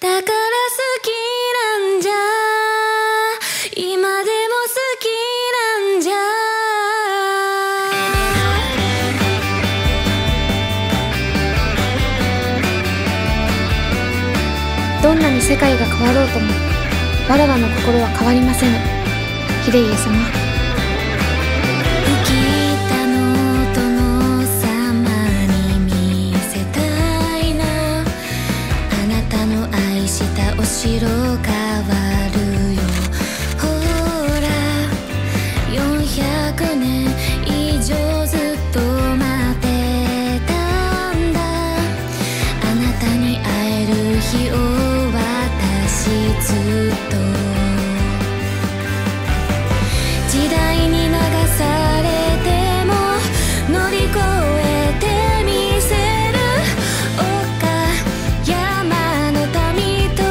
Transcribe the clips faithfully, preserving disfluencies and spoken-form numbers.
だから好きなんじゃ、今でも好きなんじゃ。 どんなに世界が変わろうともわらわの心は変わりませぬ。秀家様。 生きたの殿様に見せたいな。あなたの愛したお城変わるよ。ほらよんひゃくねん以上ずっと待ってたんだ。あなたに会える日を私ずっと時代に流されても乗り越えてみせる。丘山の民と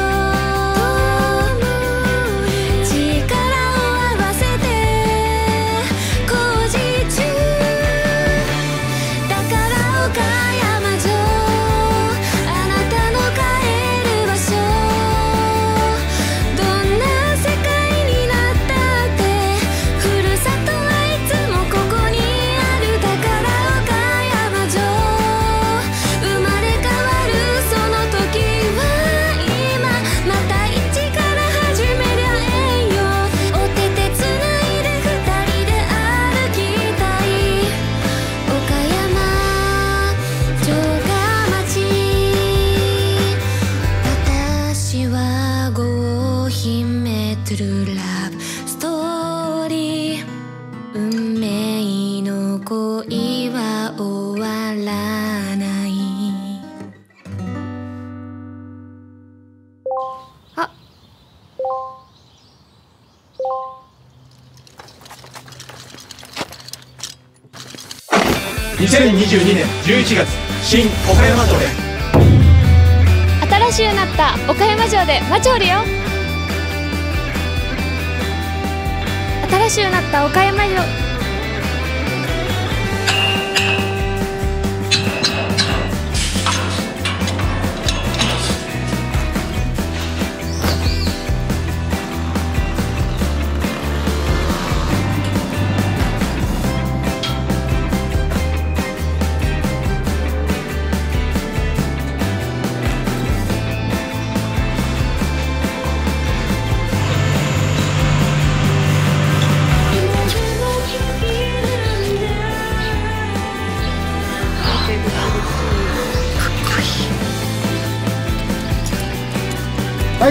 力を合わせて工事中。だから岡山城、あなたの帰る場所。どんな世界になったってふるさとはいつもここにある。だから岡山城、生まれ変わるその時は今。また一から始めりゃええよ。お手手つないで二人で歩きたい。岡山城下町、私は郷姫トゥルラブストーリー。運命の恋は終わらない。 あ、 にせんにじゅうにねんじゅういちがつ、新岡山城で新しゅうなった岡山城で待ちおるよ。新しゅうなった岡山城。 はい。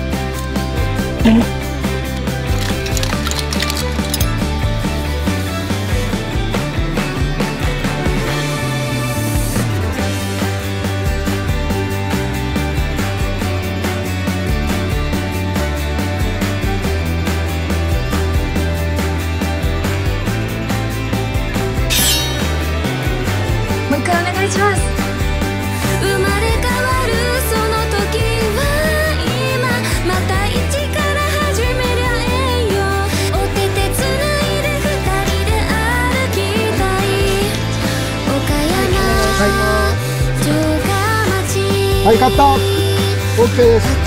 もう一回お願いします。 生まれ変わるその時は今。また一から始めりゃええよ。お手手つないで二人で歩きたい。岡山城下町、 はい、カット。オッケーです。